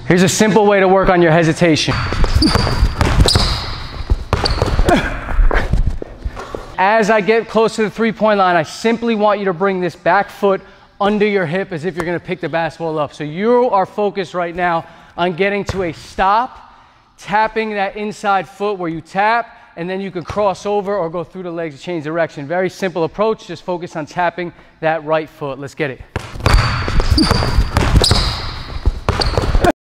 Here's a simple way to work on your hesitation. As I get close to the three-point line, I simply want you to bring this back foot under your hip as if you're going to pick the basketball up. So you are focused right now on getting to a stop, tapping that inside foot where you tap, and then you can cross over or go through the legs to change direction. Very simple approach, just focus on tapping that right foot. Let's get it.